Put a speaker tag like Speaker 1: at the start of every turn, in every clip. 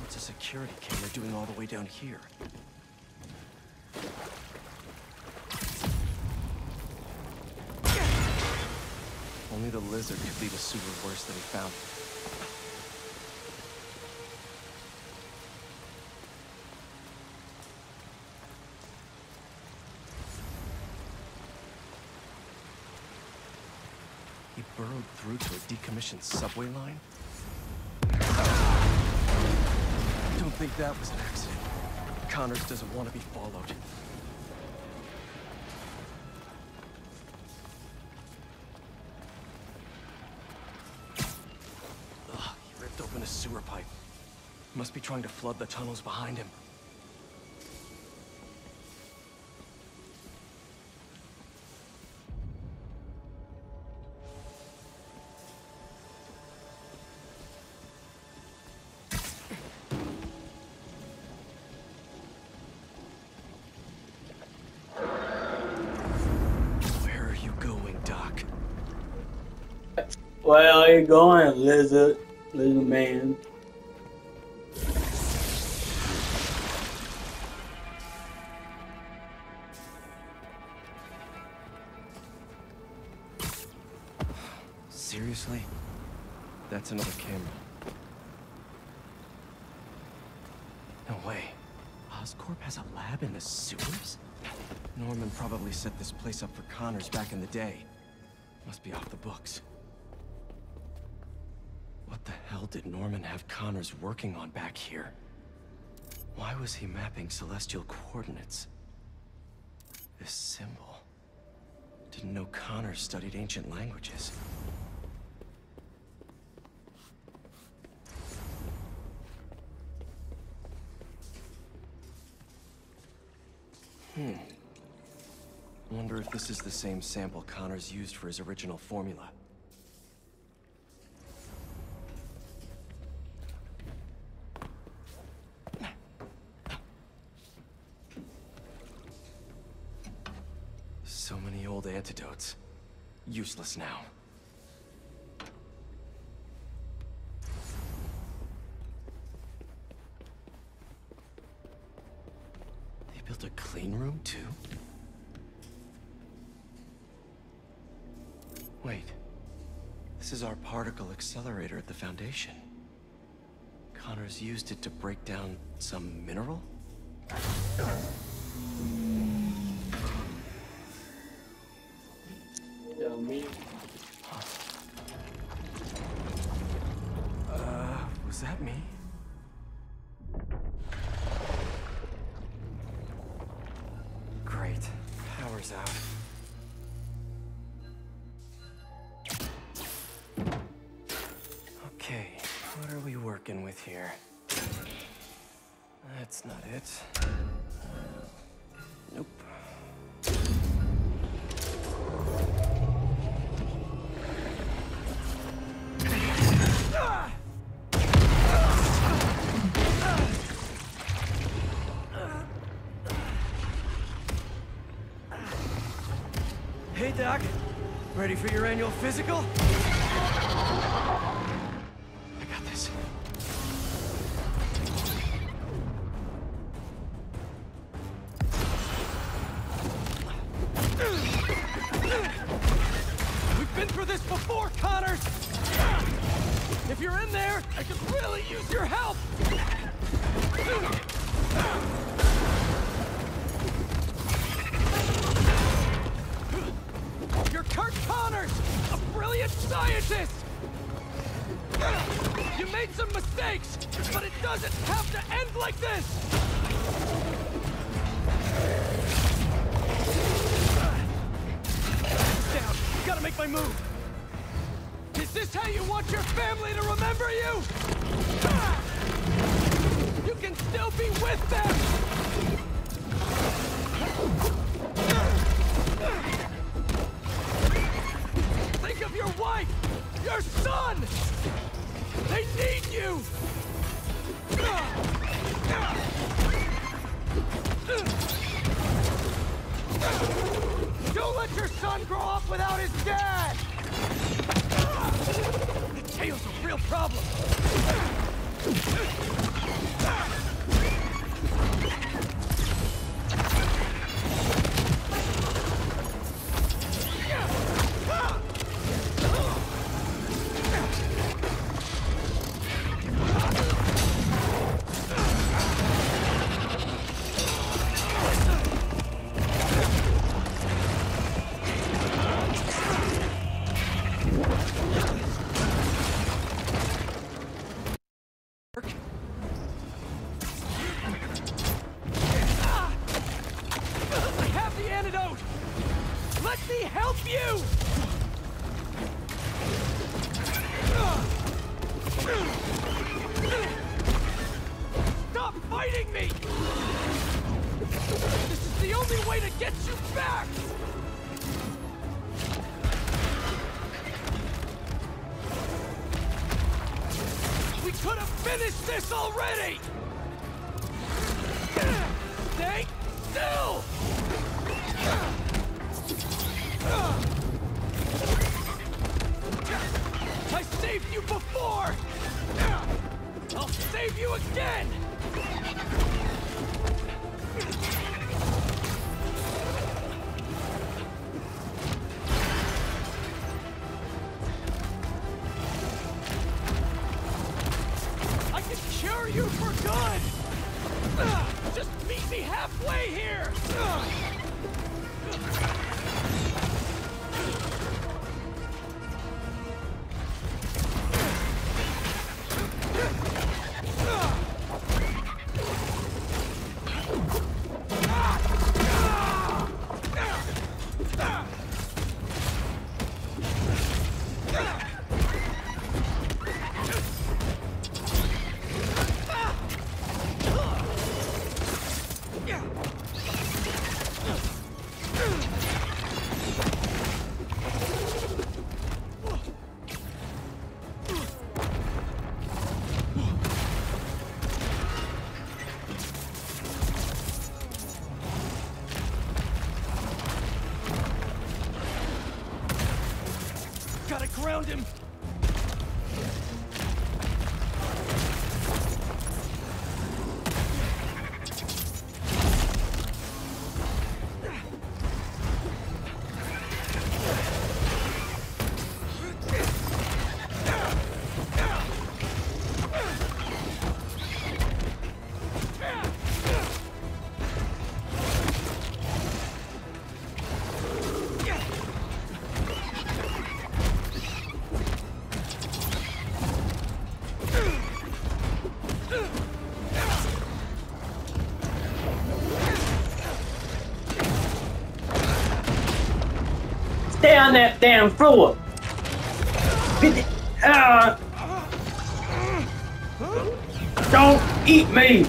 Speaker 1: What's a security camera doing all the way down here? Only the lizard could leave a sewer worse than he found it. He burrowed through to a decommissioned subway line? I don't think that was an accident. Connors doesn't want to be followed. Ugh, he ripped open a sewer pipe. Must be trying to flood the tunnels behind him.
Speaker 2: Where are you going, lizard man?
Speaker 1: Seriously? That's another camera. No way. Oscorp has a lab in the sewers? Norman probably set this place up for Connors back in the day. Must be off the books. What the hell did Norman have Connors working on back here? Why was he mapping celestial coordinates? This symbol. Didn't know Connors studied ancient languages. Wonder if this is the same sample Connors used for his original formula. So many old antidotes. Useless now. They built a clean room, too? Wait. This is our particle accelerator at the Foundation. Connors used it to break down some mineral?
Speaker 2: Me.
Speaker 1: Was that me? Great. Power's out. Okay, what are we working with here? That's not it. Nope. Hey, Doc. Ready for your annual physical? I got this. We've been through this before, Connors! If you're in there, I could really use your help! You're Kurt Connors, a brilliant scientist! You made some mistakes, but it doesn't have to end like this! Down, gotta make my move! Is this how you want your family to remember you? You can still be with them! Think of your wife! Your son! They need you! Don't let your son grow up without his dad! The tail's a real problem! me help you! Stop fighting me! This is the only way to get you back! We could have finished this already! Stay still! I saved you before! I'll save you again! I can cure you for good! Just meet me halfway here! Gotta ground him!
Speaker 2: Stay on that damn floor! Don't eat me!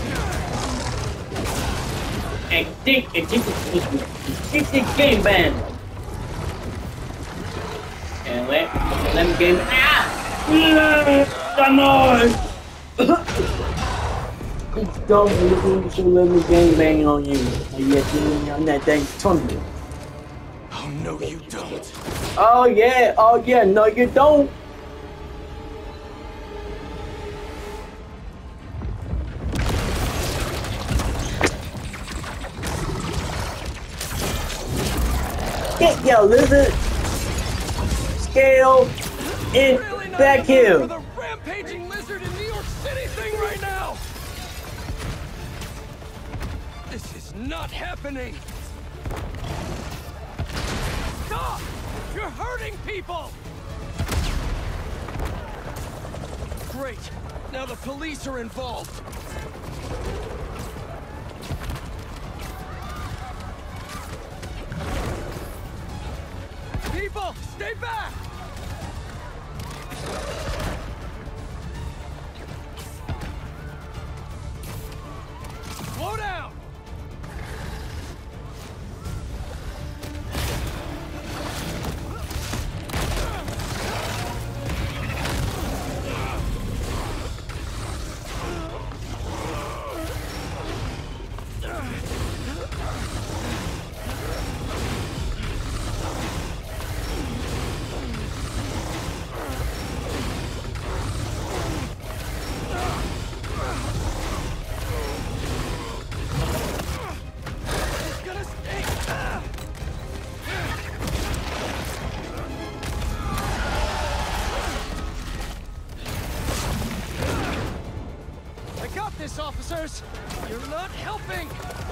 Speaker 2: And think this game ban. And let me game. Come on! It's dumb you should let me game bang on you. And yet you're on that dang tunnel.
Speaker 1: Oh no, you don't.
Speaker 2: Oh yeah, no you don't. Get your lizard scale in
Speaker 1: Really not
Speaker 2: back here.
Speaker 1: for the rampaging lizard in New York City thing right now. This is not happening. Stop! You're hurting people. Great. Now the police are involved. People, stay back! Slow down! Officers, you're not helping!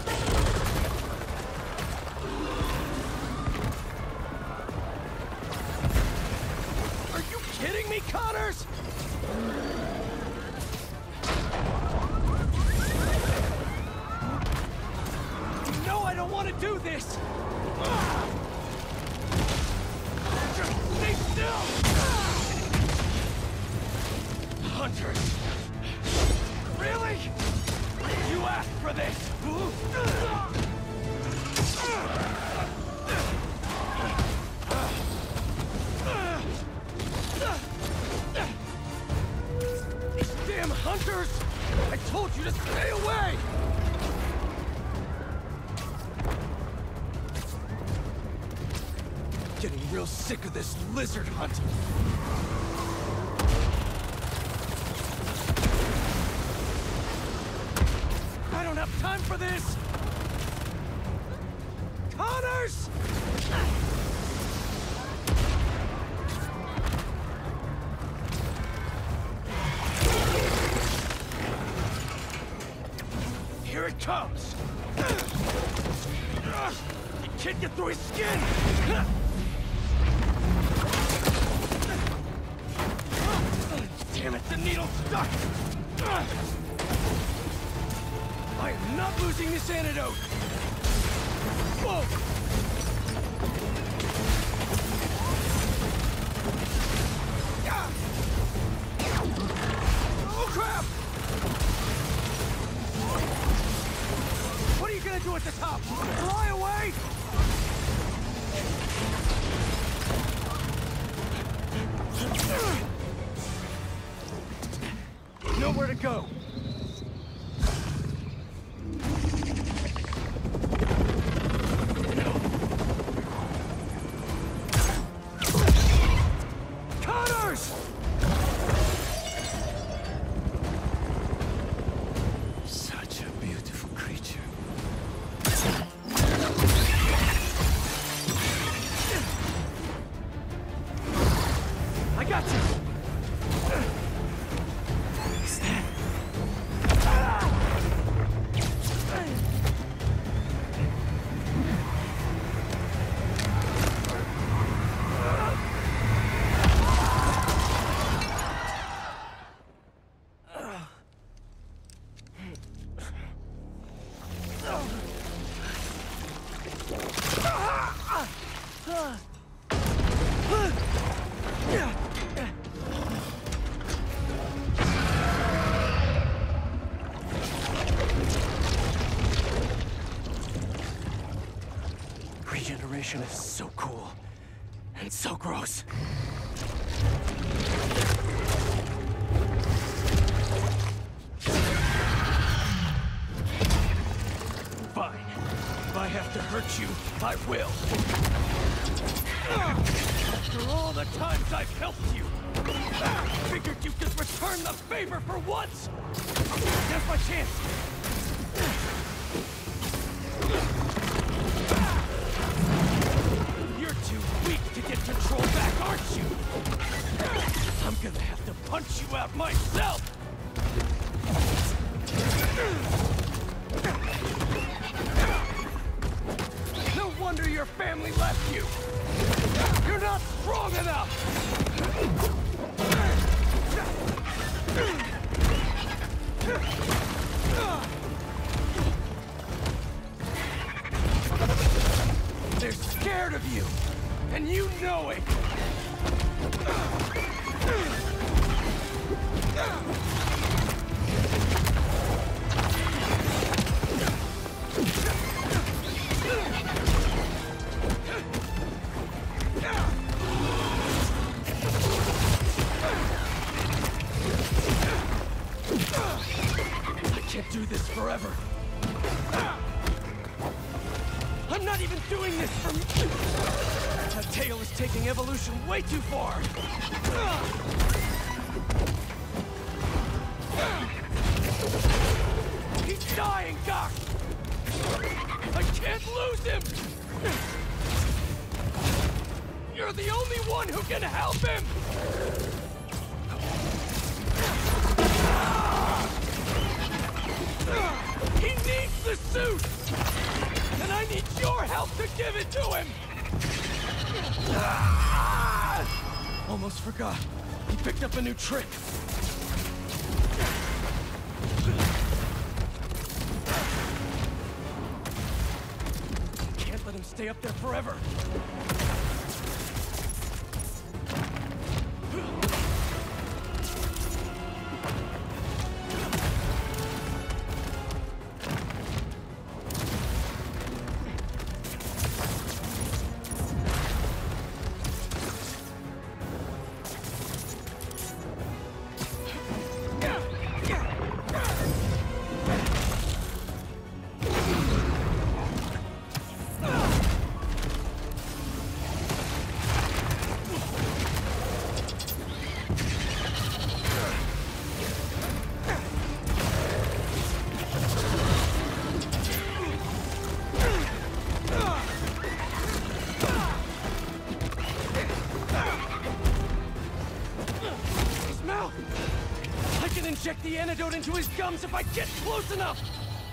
Speaker 1: Are you kidding me, Connors? You know I don't want to do this! hunters! Really? You asked for this! These damn hunters! I told you to stay away! Getting real sick of this lizard hunt. I don't have time for this! Connors! Here it comes! You can't get through his skin! Damn it, the needle's stuck! I am not losing this antidote! Whoa! Oh, crap! What are you gonna do at the top? Fly away? Nowhere to go. Connors! Such a beautiful creature. I got you! Regeneration is so cool and so gross. Fine. If I have to hurt you, I will. After all the times I've helped you, figured you could return the favor for once. That's my chance. You're too weak to get control back, aren't you? I'm gonna have to punch you out myself! No wonder your family left you! You're not strong enough! They're scared of you, and you know it! I can't do this forever. I'm not even doing this for me. That tail is taking evolution way too far. He's dying, Doc! I can't lose him! You're the only one who can help him! He needs the suit! And I need your help to give it to him! Almost forgot. He picked up a new trick. Can't let him stay up there forever. antidote into his gums if I get close enough!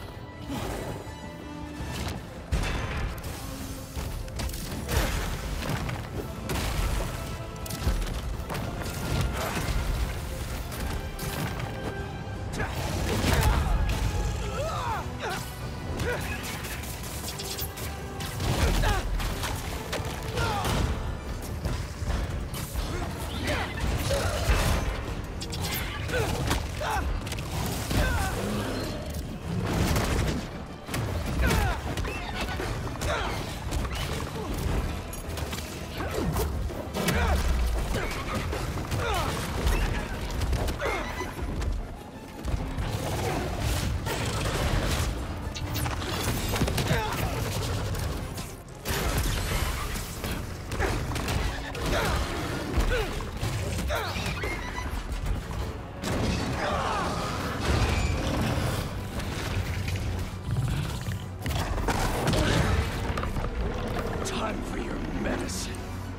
Speaker 1: Time for your medicine.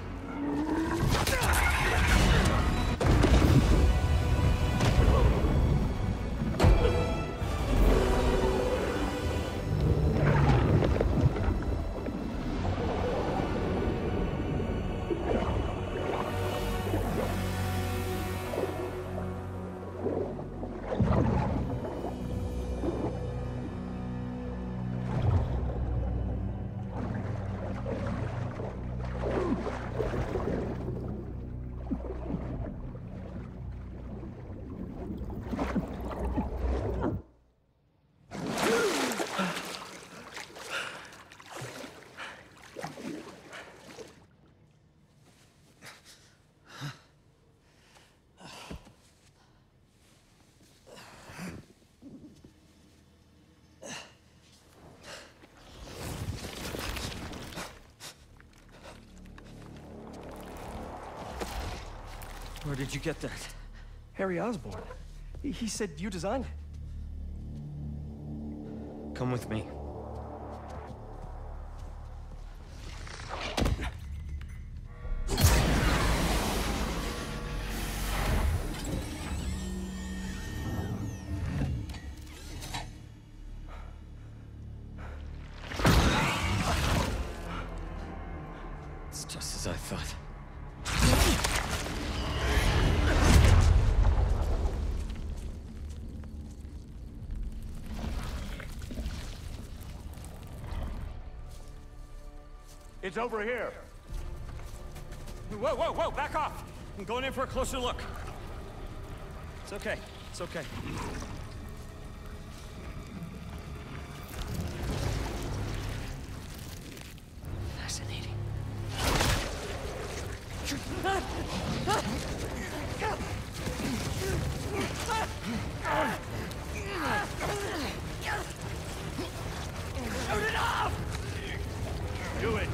Speaker 3: Where did you get that?
Speaker 1: Harry Osborn. He said you designed it.
Speaker 3: Come with me.
Speaker 1: It's just as I thought.
Speaker 4: It's over here.
Speaker 3: Whoa, whoa, whoa, back off! I'm going in for a closer look. It's okay, it's okay. Fascinating.
Speaker 1: Shoot it off!
Speaker 4: Do it.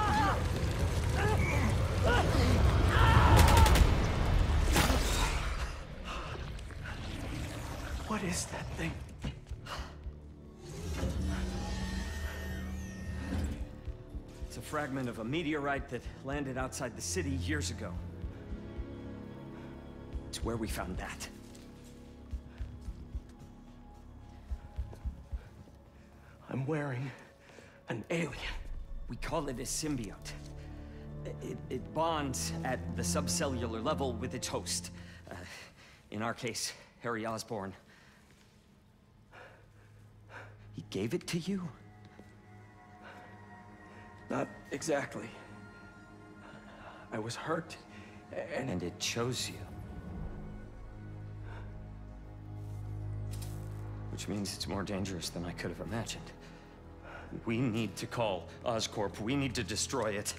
Speaker 1: What is that thing?
Speaker 3: It's a fragment of a meteorite that landed outside the city years ago. It's where we found that.
Speaker 1: I'm wearing an alien.
Speaker 3: We call it a symbiote. It bonds at the subcellular level with its host. In our case, Harry Osborn. He gave it to you?
Speaker 1: Not exactly. I was hurt,
Speaker 3: And it chose you. Which means it's more dangerous than I could have imagined. We need to call Oscorp. We need to destroy it.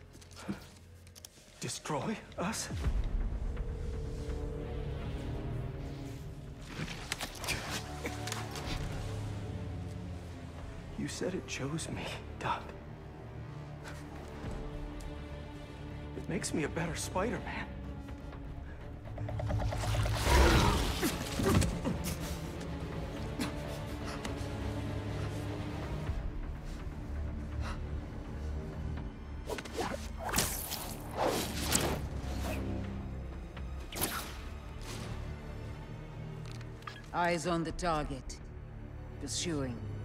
Speaker 1: Destroy us? You said it chose me, Doc. It makes me a better Spider-Man.
Speaker 5: Eyes on the target. Pursuing.